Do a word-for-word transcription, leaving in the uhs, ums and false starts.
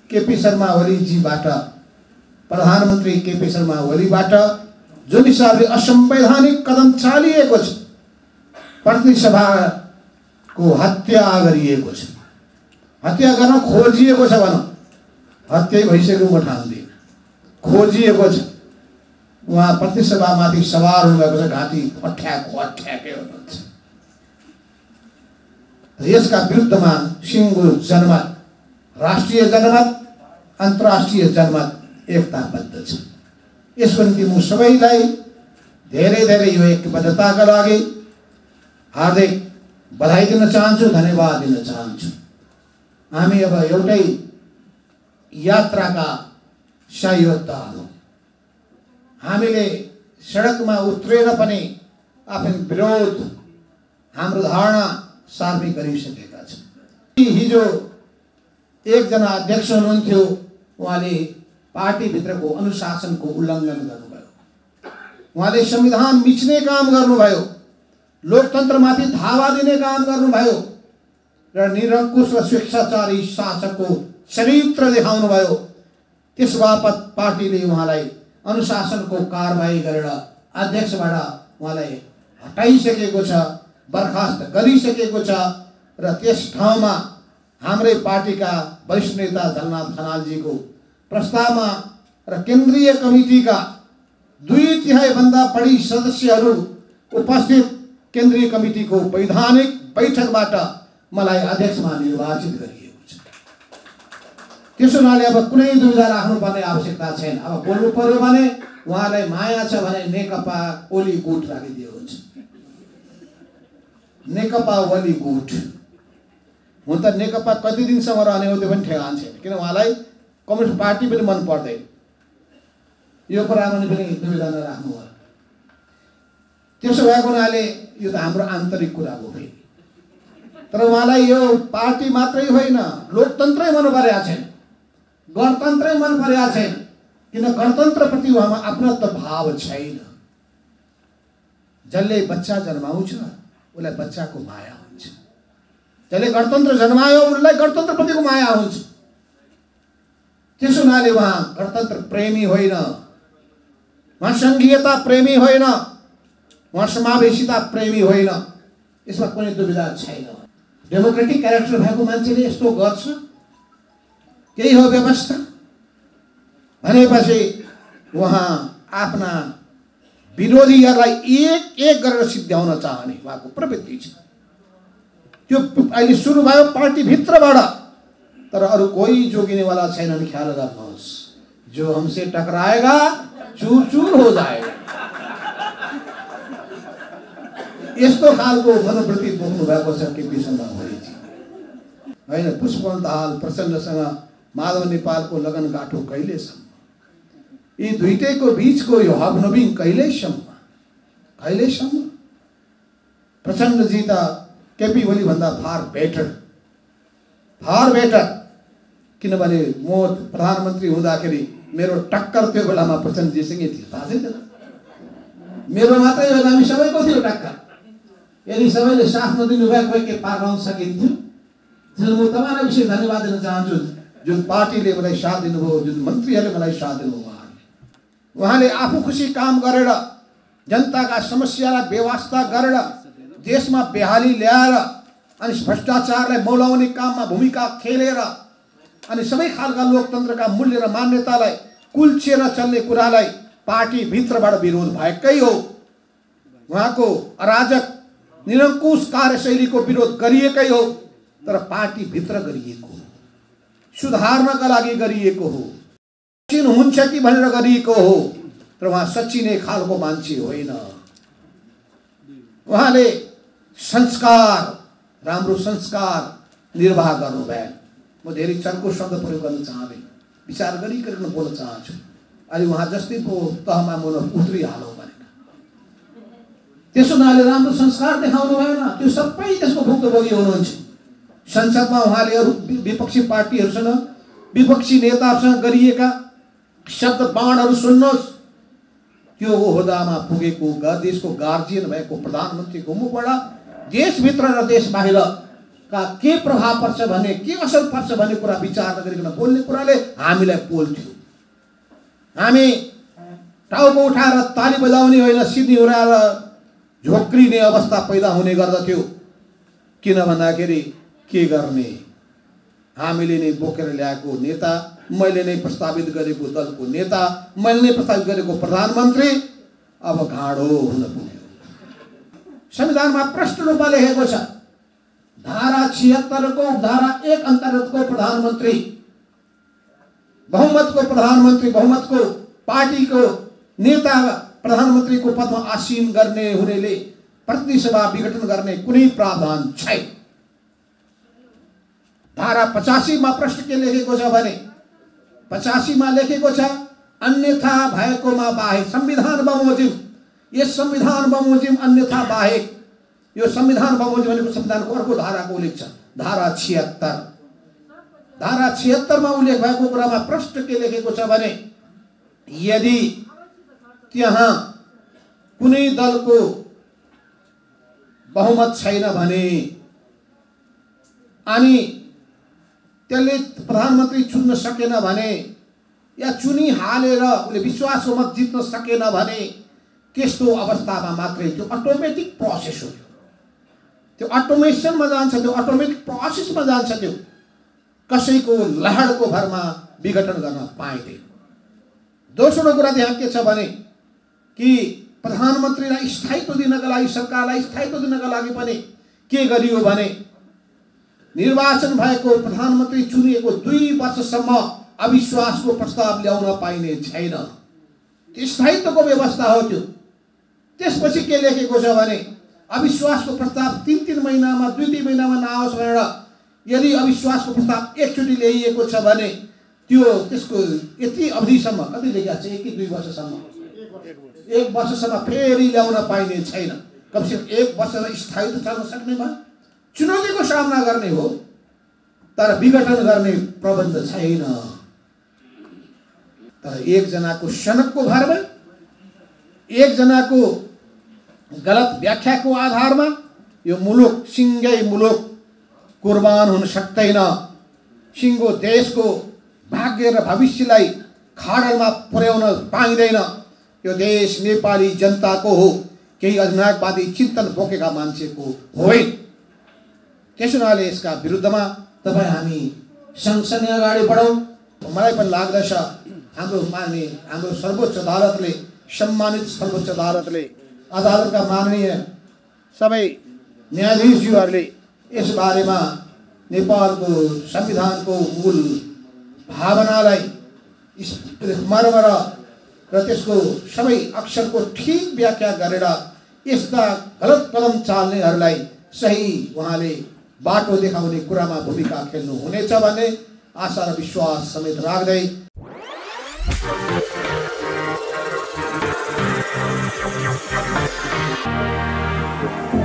केपी शर्मा ओलीजीबाट प्रधानमन्त्री केपी शर्मा ओलीबाट जुन हिसाबले असंवैधानिक कदम चालिएको छ, प्रतिनिधि सभाको हत्या गरिएको छ, हत्या गर्न खोजिएको छ भनौँ, हत्या भइसकेको म ठान्दिनँ, खोजिएको छ। उहाँ प्रतिनिधि सभामाथि सवार हुनुभएको छ, घाँटी अठ्याएको अठ्याएकै हुनुहुन्छ। यसका विरुद्धमा सिङ्गो जनमत, राष्ट्रिय जनमत, अन्तर्राष्ट्रिय जनमत एकताबद्ध छ। यसको निम्ति म सबैलाई धेरै धेरै यो एकबद्धताका लागि हार्दिक बधाई दिन चाहन्छु, धन्यवाद दिन चाहन्छु। हामी अब एउटै यात्राका सहयोगता हौँ। हामीले सडकमा उत्रेर पनि आफ्नो विरोध, हाम्रो धारणा सार्वजनिक गरिसकेका छौँ। हिजो एकजना अध्यक्ष हुनुहुन्थ्यो, उहाँले पार्टीभित्रको अनुशासनको उल्लङ्घन गर्नुभयो, उहाँले संविधान मिच्ने काम गर्नुभयो, लोकतन्त्रमाथि धावा दिने काम गर्नुभयो र निरङ्कुश र स्वेच्छाचारी शासकको चरित्र देखाउनुभयो। त्यस बापत पार्टीले उहाँलाई अनुशासनको कारबाही गरेर अध्यक्षबाट उहाँलाई हटाइसकेको छ, बर्खास्त गरिसकेको छ र त्यस ठाउँमा हाम्रै पार्टीका वरिष्ठ नेता झलनाथ खनालजीको प्रस्तावमा र केन्द्रीय कमिटीका दुई तिहाईभन्दा बढी सदस्यहरू उपस्थित केन्द्रीय कमिटीको वैधानिक बैठकबाट मलाई अध्यक्षमा निर्वाचित गरिएको छ। त्यसो हुनाले अब कुनै दुविधा राख्नुपर्ने आवश्यकता छैन। अब बोल्नु पर्यो भने उहाँलाई माया छ भने नेकपा ओली गुट राखिदियो हुन्छ। नेकपा ओली गुट हुन त नेकपा कति दिनसम्म रहने हो त्यो पनि ठेगान छैन, किन उहाँलाई कम्युनिस्ट पार्टी पनि मन पर्दैन। यो कुरामा पनि दुविधा नराख्नु होला। त्यसो भएको हुनाले यो त हाम्रो आन्तरिक कुरा हो फेरि, तर उहाँलाई यो पार्टी मात्रै होइन, लोकतन्त्रै मन परेको छैन, गणतन्त्रै मन परेको छैन, किन गणतन्त्रप्रति उहाँमा अपनत्व भाव छैन। जसले बच्चा जन्माउँछ उसलाई बच्चाको माया हुन्छ, जसले गणतन्त्र जन्मायो उसलाई गणतन्त्रप्रतिको माया हुन्छ। त्यसो हुनाले उहाँ गणतन्त्र प्रेमी होइन, उहाँ सङ्घीयता प्रेमी होइन, उहाँ समावेशिता प्रेमी होइन, यसमा कुनै दुविधा छैन। डेमोक्रेटिक क्यारेक्टर भएको मान्छेले यस्तो गर्छ, केही हो व्यवस्था भनेपछि उहाँ आफ्ना विरोधीहरूलाई एक एक गरेर सिद्ध्याउन चाहने उहाँको प्रवृत्ति छ। त्यो अहिले सुरु भयो पार्टीभित्रबाट, तर अरू कोही जोगिनेवाला छैन भने ख्याल गर्नुहोस्, जो हमसे टकराएगा चूर चूर हो जाएगा। यस्तो खालको मनोवृत्ति बोक्नु भएको छ केपी शर्मा ओलीजी। होइन, पुष्पन दाहाल प्रचण्डसँग माधव नेपालको लगन गाँठो कहिलेसम्म, यी दुईटैको बीचको यो हबनबिङ कहिलेसम्म कहिलेसम्म। प्रचण्डजी त केपी ओली भन्दा फार बेटर, फार बेटर, किनभने म प्रधानमन्त्री हुँदाखेरि मेरो टक्कर त्यो बेलामा प्रचण्डजीसँगै थियो, थाहा छैन। मेरो मात्रै होइन, हामी सबैको थियो टक्कर। यदि सबैले साथ नदिनु भएको भए के पार लाउन सकिन्थ्यो। त्यसैले म तपाईँलाई विशेष धन्यवाद दिन चाहन्छु, जुन पार्टीले मलाई साथ दिनुभयो, जुन मन्त्रीहरूले मलाई साथ दिनुभयो। उहाँले उहाँले आफू खुसी काम गरेर, जनताका समस्यालाई व्यवस्था गरेर, देशमा बेहाली ल्याएर अनि भ्रष्टाचारलाई मौलाउने काममा भूमिका खेलेर अनि सबै खालका लोकतन्त्रका मूल्य र मान्यतालाई कुल्चिएर चल्ने कुरालाई पार्टीभित्रबाट विरोध भएकै हो। उहाँको अराजक निरङ्कुश कार्यशैलीको विरोध गरिएकै हो, तर पार्टीभित्र गरिएको हो, सुधार्नका लागि गरिएको हो, सचिन हुन्छ कि भनेर गरिएको हो, तर उहाँ सचिने खालको मान्छे होइन। उहाँले संस्कार, राम्रो संस्कार निर्वाह गर्नुभयो। म धेरै चर्को शब्द प्रयोग गर्न चाहँदैन, विचार गरिकन बोल्न चाहन्छु। अहिले उहाँ जस्तै पो तहमा म उत्रिहालौँ भनेर, त्यसो हुनाले राम्रो संस्कार देखाउनु भएन, त्यो सबै त्यसको भुक्तभोगी हुनुहुन्छ। संसदमा उहाँले अरू विपक्षी पार्टीहरूसँग, विपक्षी नेताहरूसँग गरिएका शब्द बाणहरू सुन्नुहोस्। त्यो ओहदामा पुगेको, देशको गार्जियन भएको प्रधानमन्त्रीको मुखबाट देशभित्र र देश बाहिर का के प्रभाव पर्छ भन्ने के असर पर्छ भन्ने कुरा विचार नगरिकन बोल्ने कुराले हामीलाई पोल्थ्यो। हामी टाउको उठाएर ताली बजाउने होइन, सिद्धी उडाएर झोक्रिने अवस्था पैदा हुने गर्दथ्यो। किन भन्दाखेरि के गर्ने, हामीले नै बोकेर ल्याएको नेता, मैले नै प्रस्तावित गरेको दलको नेता, मैले नै प्रस्तावित गरेको प्रधानमन्त्री अब घाँडो हुन पुग्यो। संविधानमा प्रष्ट रूपमा लेखेको छ, धारा छिहत्तर को धारा एक अन्तर्गतको प्रधानमन्त्री बहुमतको प्रधानमन्त्री बहुमतको पार्टीको नेता प्रधानमन्त्रीको पदमा आसीन गर्ने हुनेले प्रतिनिधि सभा विघटन गर्ने कुनै प्रावधान छैन। धारा पचासी मा प्रश्न के लेखेको छ भने पचासी मा लेखेको छ, अन्यथा भएकोमा बाहेक संविधान बमोजिम, यस संविधान बमोजिम अन्यथा बाहेक, यो संविधान बमोजिम भनेको संविधानको अर्को धाराको उल्लेख छ, धारा छिहत्तर। धारा छिहत्तर मा उल्लेख भएको कुरामा प्रश्न के लेखेको छ भने यदि त्यहाँ कुनै दलको बहुमत छैन भने अनि त्यसले प्रधानमन्त्री चुन्न सकेन भने या चुनी हालेर उसले विश्वासको मत जित्न सकेन भने त्यस्तो अवस्थामा मात्रै त्यो अटोमेटिक प्रोसेस हो, त्यो अटोमेसनमा जान्छ, त्यो अटोमेटिक प्रोसेसमा जान्छ, त्यो कसैको लहरको भरमा विघटन गर्न पाइँदैन। दोस्रो कुरा त्यहाँ के छ भने कि प्रधानमन्त्रीलाई स्थायित्व दिनका लागि, सरकारलाई स्थायित्व दिनका लागि पनि के गरियो भने निर्वाचन भएको प्रधानमन्त्री चुनिएको दुई वर्षसम्म अविश्वासको प्रस्ताव ल्याउन पाइने छैन, त्यो स्थायित्वको व्यवस्था हो त्यो। त्यसपछि के लेखेको छ भने अविश्वासको प्रस्ताव तीन तीन महिनामा दुई दुई महिनामा नआओस् भनेर यदि अविश्वासको प्रस्ताव एकचोटि ल्याइएको छ भने त्यो त्यसको यति अवधिसम्म, कति लेखेको छ, एक कि दुई वर्षसम्म, एक वर्षसम्म फेरि ल्याउन पाइने छैन। कमसेकम एक वर्षमा स्थायित्व चल्न सक्ने भयो, चुनौतीको सामना गर्ने हो, तर विघटन गर्ने प्रबन्ध छैन। तर एकजनाको सनकको भरमा, एकजनाको गलत व्याख्याको आधारमा यो मुलुक, सिङ्गै मुलुक कुर्बान हुन सक्दैन। सिङ्गो देशको भाग्य र भविष्यलाई खाडलमा पुर्याउन पाइँदैन। यो देश नेपाली जनताको हो, केही अधिनायकवादी चिन्तन बोकेका मान्छेको होइन। त्यसो हुनाले यसका विरुद्धमा तपाईँ हामी सँगसँगै अगाडि बढौँ। मलाई पनि लाग्दछ हाम्रो मान्ने हाम्रो सर्वोच्च अदालतले, सम्मानित सर्वोच्च अदालतले, अदालतका माननीय सबै न्यायाधीशज्यूहरूले यस बारेमा नेपालको संविधानको मूल भावनालाई मर्म र त्यसको सबै अक्षरको ठीक व्याख्या गरेर यस्ता गलत कदम चाल्नेहरूलाई सही उहाँले बाटो देखाउने कुरामा भूमिका खेल्नु हुनेछ भन्ने आशा र विश्वास समेत राख्दै Thank you.